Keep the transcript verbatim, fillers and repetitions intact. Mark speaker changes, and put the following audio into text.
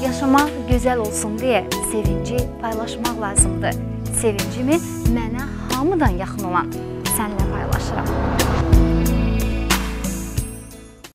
Speaker 1: Yaşamaq gözəl olsun deyə sevinci paylaşmaq lazımdır. Sevincimi mənə hamıdan yaxın olan sənlə paylaşıram.